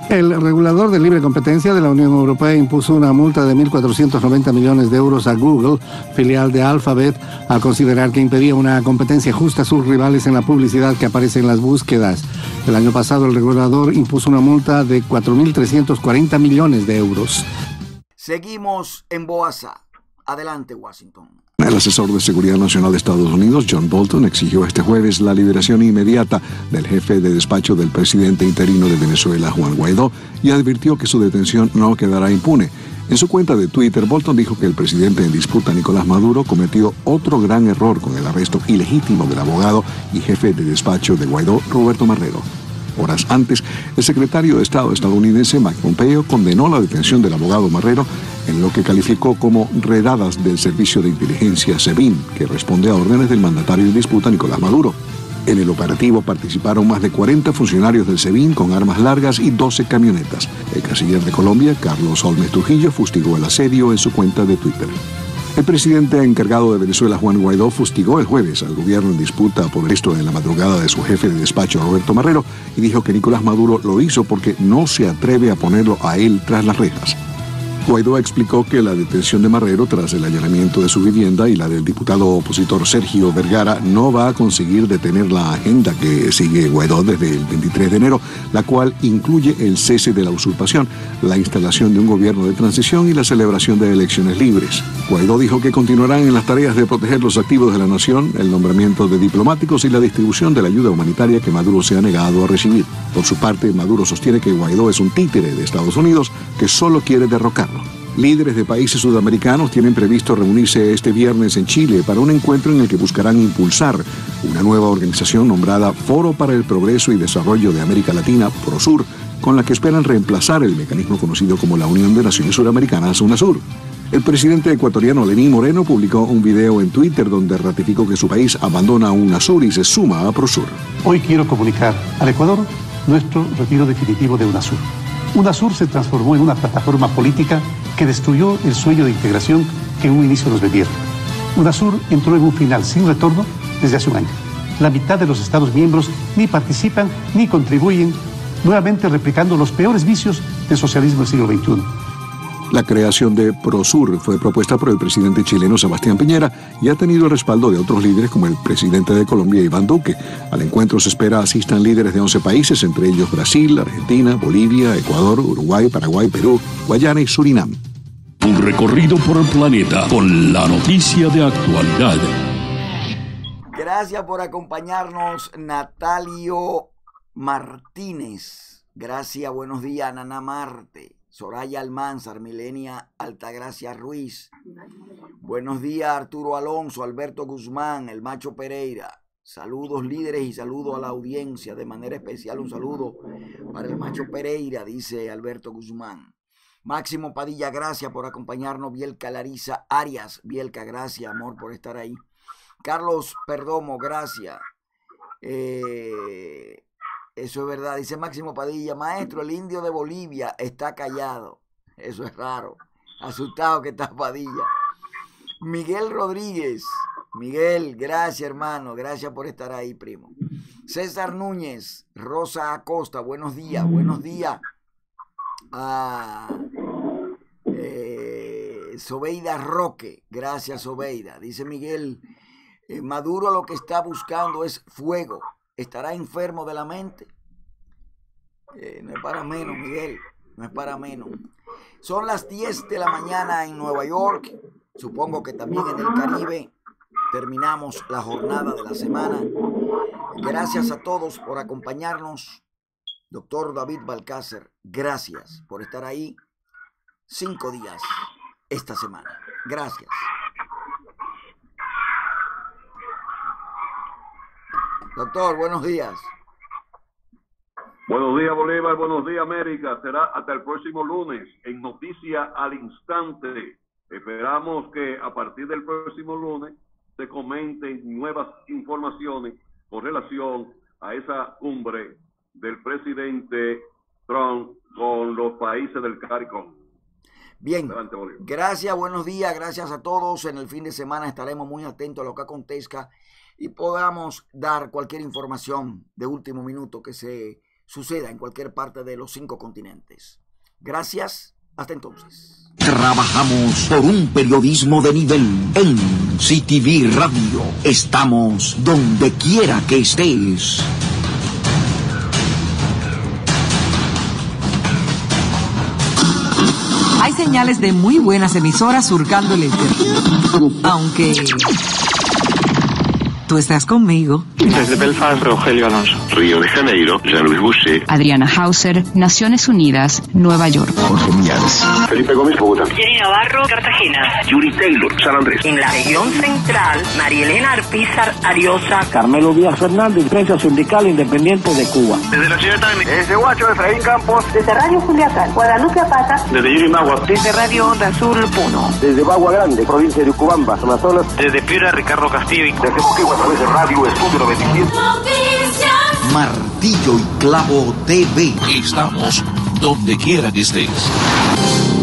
El regulador de libre competencia de la Unión Europea impuso una multa de 1.490 millones de euros a Google, filial de Alphabet, al considerar que impedía una competencia justa a sus rivales en la publicidad que aparece en las búsquedas. El año pasado el regulador impuso una multa de 4.340 millones de euros. Seguimos en Boasa. Adelante, Washington. El asesor de Seguridad Nacional de Estados Unidos, John Bolton, exigió este jueves la liberación inmediata del jefe de despacho del presidente interino de Venezuela, Juan Guaidó, y advirtió que su detención no quedará impune. En su cuenta de Twitter, Bolton dijo que el presidente en disputa, Nicolás Maduro, cometió otro gran error con el arresto ilegítimo del abogado y jefe de despacho de Guaidó, Roberto Marrero. Horas antes, el secretario de Estado estadounidense, Mike Pompeo, condenó la detención del abogado Marrero en lo que calificó como redadas del Servicio de Inteligencia SEBIN, que responde a órdenes del mandatario en disputa, Nicolás Maduro. En el operativo participaron más de 40 funcionarios del SEBIN con armas largas y 12 camionetas. El canciller de Colombia, Carlos Holmes Trujillo, fustigó el asedio en su cuenta de Twitter. El presidente encargado de Venezuela, Juan Guaidó, fustigó el jueves al gobierno en disputa por esto en la madrugada de su jefe de despacho, Roberto Marrero, y dijo que Nicolás Maduro lo hizo porque no se atreve a ponerlo a él tras las rejas. Guaidó explicó que la detención de Marrero tras el allanamiento de su vivienda y la del diputado opositor Sergio Vergara no va a conseguir detener la agenda que sigue Guaidó desde el 23 de enero, la cual incluye el cese de la usurpación, la instalación de un gobierno de transición y la celebración de elecciones libres. Guaidó dijo que continuarán en las tareas de proteger los activos de la nación, el nombramiento de diplomáticos y la distribución de la ayuda humanitaria que Maduro se ha negado a recibir. Por su parte, Maduro sostiene que Guaidó es un títere de Estados Unidos que solo quiere derrocarlo. Líderes de países sudamericanos tienen previsto reunirse este viernes en Chile para un encuentro en el que buscarán impulsar una nueva organización nombrada Foro para el Progreso y Desarrollo de América Latina, PROSUR, con la que esperan reemplazar el mecanismo conocido como la Unión de Naciones Suramericanas, UNASUR. El presidente ecuatoriano Lenín Moreno publicó un video en Twitter donde ratificó que su país abandona UNASUR y se suma a PROSUR. Hoy quiero comunicar al Ecuador nuestro retiro definitivo de UNASUR. UNASUR se transformó en una plataforma política que destruyó el sueño de integración que en un inicio nos vendieron. UNASUR entró en un final sin retorno desde hace un año. La mitad de los Estados miembros ni participan ni contribuyen, nuevamente replicando los peores vicios del socialismo del siglo XXI. La creación de PROSUR fue propuesta por el presidente chileno Sebastián Piñera y ha tenido el respaldo de otros líderes como el presidente de Colombia, Iván Duque. Al encuentro se espera asistan líderes de 11 países, entre ellos Brasil, Argentina, Bolivia, Ecuador, Uruguay, Paraguay, Perú, Guayana y Surinam. Un recorrido por el planeta con la noticia de actualidad. Gracias por acompañarnos, Natalio Martínez. Gracias, buenos días, Nana Marte. Soraya Almanzar, Milenia Altagracia Ruiz. Buenos días, Arturo Alonso, Alberto Guzmán, el Macho Pereira. Saludos, líderes, y saludos a la audiencia. De manera especial, un saludo para el Macho Pereira, dice Alberto Guzmán. Máximo Padilla, gracias por acompañarnos. Bielka Larisa Arias, Bielka, gracias, amor, por estar ahí. Carlos Perdomo, gracias. Eso es verdad, dice Máximo Padilla. Maestro, el indio de Bolivia está callado. Eso es raro. Asustado que está Padilla. Miguel Rodríguez. Miguel, gracias, hermano. Gracias por estar ahí, primo. César Núñez. Rosa Acosta, buenos días. Buenos días. Sobeida Roque. Gracias, Sobeida. Dice Miguel, Maduro lo que está buscando es fuego. ¿Estará enfermo de la mente? No es para menos, Miguel. No es para menos. Son las 10 de la mañana en Nueva York. Supongo que también en el Caribe. Terminamos la jornada de la semana. Gracias a todos por acompañarnos. Doctor David Balcácer, gracias por estar ahí 5 días esta semana. Gracias. Doctor, buenos días. Buenos días, Bolívar. Buenos días, América. Será hasta el próximo lunes en Noticia al Instante. Esperamos que a partir del próximo lunes se comenten nuevas informaciones con relación a esa cumbre del presidente Trump con los países del CARICOM. Bien, gracias, buenos días, gracias a todos. En el fin de semana estaremos muy atentos a lo que acontezca y podamos dar cualquier información de último minuto que se suceda en cualquier parte de los 5 continentes. Gracias, hasta entonces. Trabajamos por un periodismo de nivel. En CTV Radio estamos donde quiera que estés. Hay señales de muy buenas emisoras surcando el éter. Aunque tú estás conmigo. Desde Belfast, Rogelio Alonso. Río de Janeiro, Jean-Louis Boucher. Adriana Hauser, Naciones Unidas, Nueva York. Jorge Millares. Felipe Gómez, Bogotá. Jenny Navarro, Cartagena. Yuri Taylor, San Andrés. En la región central, Marielena Arpizar Ariosa. Carmelo Díaz Fernández, prensa sindical independiente de Cuba. Desde la ciudad de Tame. Desde Huacho, Efraín Campos. Desde Radio Culiacán, Guadalupe Apata. Desde Yurimagua. Desde Radio Onda Azul, Puno. Desde Bagua Grande, provincia de Ucubamba, Amazonas. Desde Piura, Ricardo Castillo. Desde Moquegua, a través de Radio Estudio 97. Martillo y Clavo TV. Estamos donde quiera que estés.